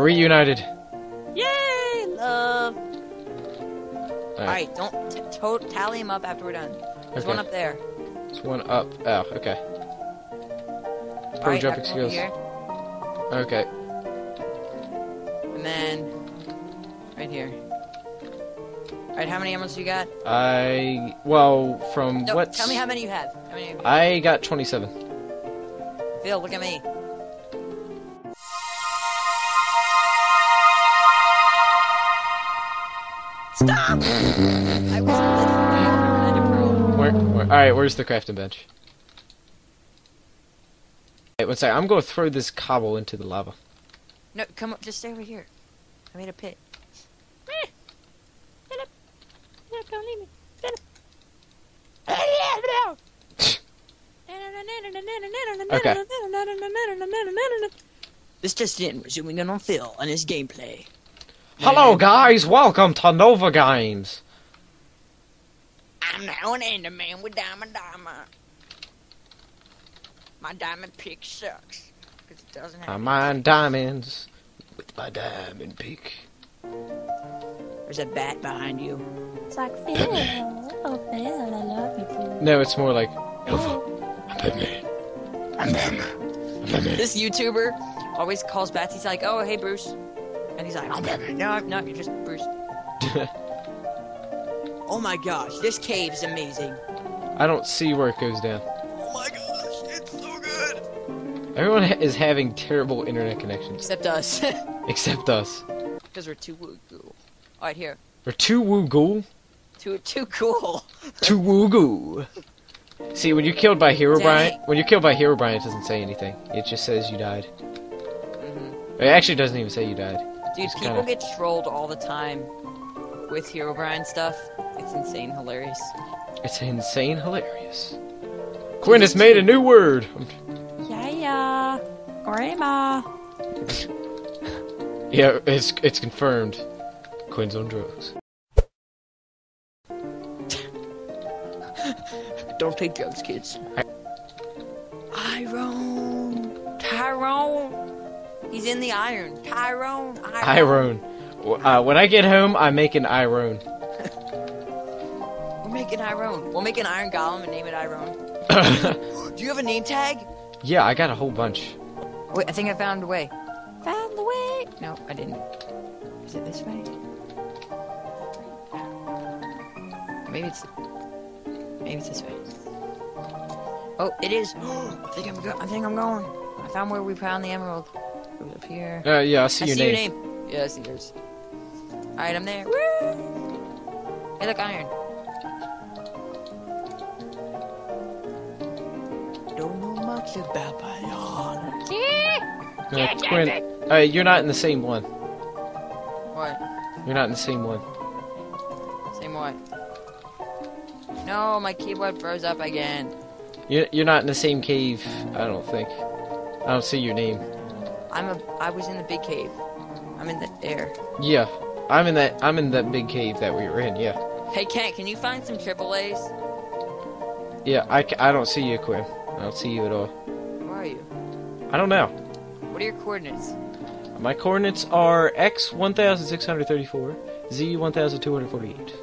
are reunited. Yay! Love. Alright. Alright, don't tally them up after we're done. There's one up there. There's one up. Oh, okay. Pro Alright, jumping now come over skills. here. Okay. And then right here. Alright, how many emeralds you got? Well, from No, what? tell me how many you have. How many? I got 27. Phil, look at me. Stop! I was literally a pro. Alright, where's the crafting bench? Wait, one second. I'm going to throw this cobble into the lava. No, come up. Just stay over here. I made a pit. Don't leave me. Okay. This just in, resuming on Phil and his gameplay. Hello, guys. Welcome to Nova Games. I'm now an Enderman with diamond armor. My diamond pick sucks because it doesn't have. I mine diamonds with my diamond pick. There's a bat behind you. It's like, Phil, oh Phil, I love you too. No, it's more like, I'm Batman. I'm Batman. I'm Batman. This YouTuber always calls bats. He's like, "Oh, hey Bruce," and he's like, "I'm Batman." No, no, you're just Bruce. Oh my gosh, this cave is amazing. I don't see where it goes down. Oh my gosh, it's so good. Everyone is having terrible internet connections. Except us, Except us. because we're too woo cool. All right, here, We're too woo-goo. too cool. Too woo-goo. See, when you're killed by Herobrine, Dang. when you're killed by Herobrine, it doesn't say anything. It just says you died. It actually doesn't even say you died. Dude, It's people kinda- get trolled all the time with Herobrine stuff. It's insane, hilarious. It's insane hilarious. Quinn has made a new word. Yeah, Grandma. Yeah, it's confirmed. Quinn's on drugs. Don't take drugs, kids. Tyrone. He's in the iron. Tyrone. Iron. When I get home, I make an iron. We'll make an iron. We'll make an iron golem and name it Iron. Do you have a name tag? Yeah, I got a whole bunch. Wait, I think I found a way. Found the way. No, I didn't. Is it this way? Maybe it's this way. Oh, it is. I think I'm going. I found where we found the emerald. It was up here. Yeah, I see your see your name. name. Yeah, I see yours. Alright, I'm there. Woo! Hey, look, iron. Don't know much about biology. Quinn, you're not in the same one. What? You're not in the same one. Same what? No, my keyboard froze up again. You're not in the same cave. I don't think. I don't see your name. I was in the big cave. I'm in the air. Yeah, I'm in that big cave that we were in. Yeah. Hey, Kent, can you find some AAAs? Yeah, I don't see you, Quinn. I don't see you at all. Where are you? I don't know. What are your coordinates? My coordinates are X 1634, Z 1248.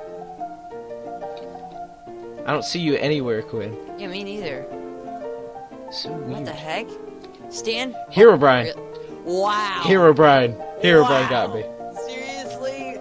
I don't see you anywhere, Quinn. Yeah, me neither. So What weird. the heck? Stan? Herobrine. Wow. Herobrine. Herobrine Wow. got me. Seriously?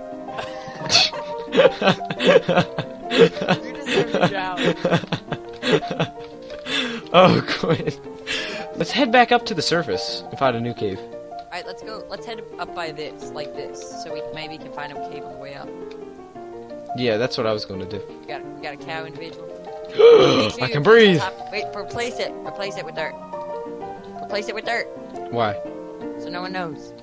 You deserve a job. Oh, Quinn. Let's head back up to the surface and find a new cave. Alright, let's go. Let's head up by this, like this, so we maybe can find a cave on the way up. Yeah, that's what I was going to do. We got a cow individual. I can breathe. Wait, replace it. Replace it with dirt. Replace it with dirt, Why? so no one knows.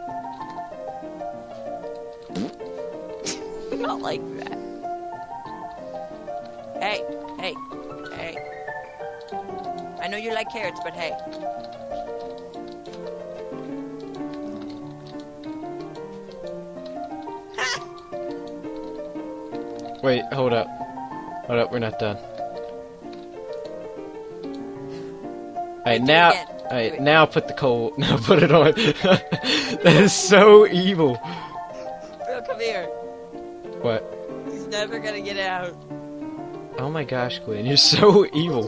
Not like that. Hey, hey, hey. I know you like carrots, but hey. Wait, hold up. Hold up, we're not done. Alright, Do it now... again. Alright, Wait. now put the coal. Now put it on. That is so evil. Bill, come here. What? He's never gonna get out. Oh my gosh, Gwen, you're so evil.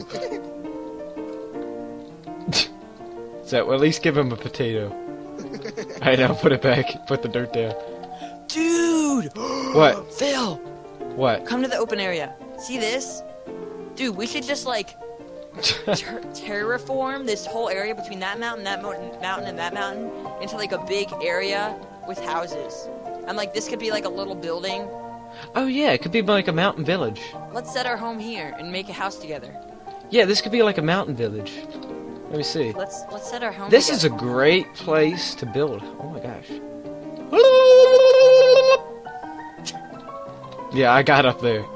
So, well, at least give him a potato. Alright, now put it back. Put the dirt down. Dude! What? Phil! What? Come to the open area. See this? Dude, we should just, like, terraform this whole area between that mountain, and that mountain into, like, a big area with houses. And, like, this could be, like, a little building. Oh yeah, it could be like a mountain village. Let's set our home here and make a house together. Yeah, this could be like a mountain village. Let me see. Let's set our home This together. is a great place to build. Oh my gosh. Yeah, I got up there.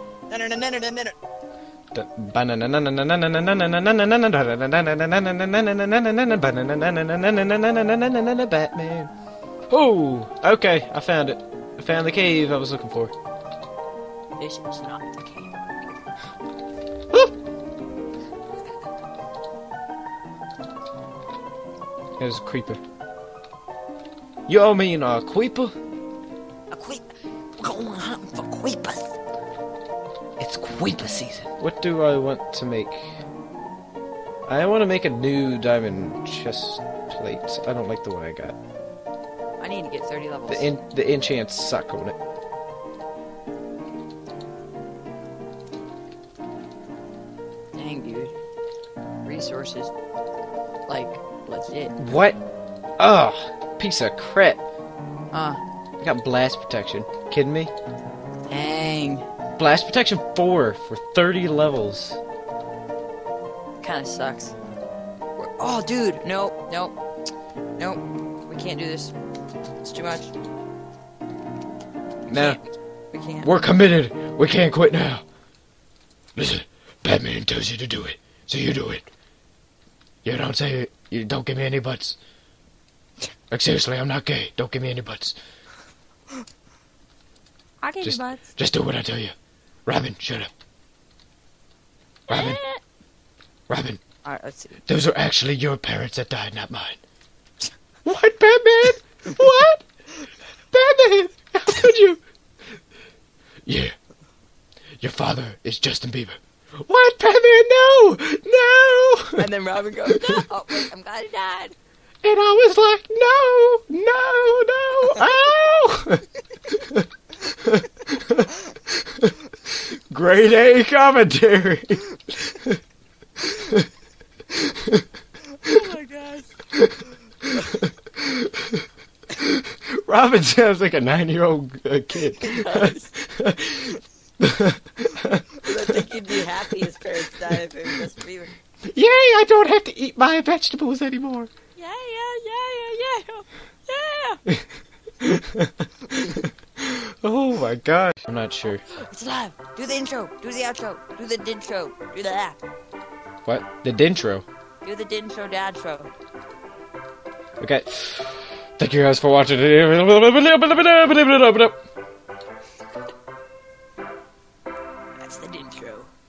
Batman. Oh, okay, I found it. I found the cave I was looking for. This is not the cave. There's a creeper. You mean a creeper? A queep. We're going hunting for queepers. It's creeper season. What do I want to make? I want to make a new diamond chest plate. I don't like the one I got. I need to get 30 levels. The enchants suck on it. Dang, dude. Resources. Like, legit. What? Ugh, piece of crap. Huh. I got blast protection. Kidding me? Dang. Blast protection 4 for 30 levels. Kinda sucks. Oh, dude. Nope. We can't do this. It's too much. No, We can't. we're committed. We can't quit now. Listen, Batman tells you to do it, so you do it. You don't say it. You don't give me any buts. Like seriously, I'm not gay. Don't give me any buts. I gave Just, you butts. just do what I tell you. Robin, shut up. Robin, Robin, Alright, let's see. those are actually your parents that died, not mine. What, Batman? What? Batman, how could you? Yeah, your father is Justin Bieber. What, Batman? No, no. And then Robin goes, no! Oh, wait, I'm glad he died. And I was like, no, no, no. Grade A commentary. Oh my gosh. Robin sounds like a 9-year-old kid. I think he'd be happy his parents died if it was Justin Bieber. Yay, I don't have to eat my vegetables anymore. Yeah. Oh my gosh. I'm not sure. It's live. Do the intro. Do the outro. Do the dintro. Do the app. What? The dintro. Do the dintro dad show. Okay. Thank you guys for watching. That's the dintro.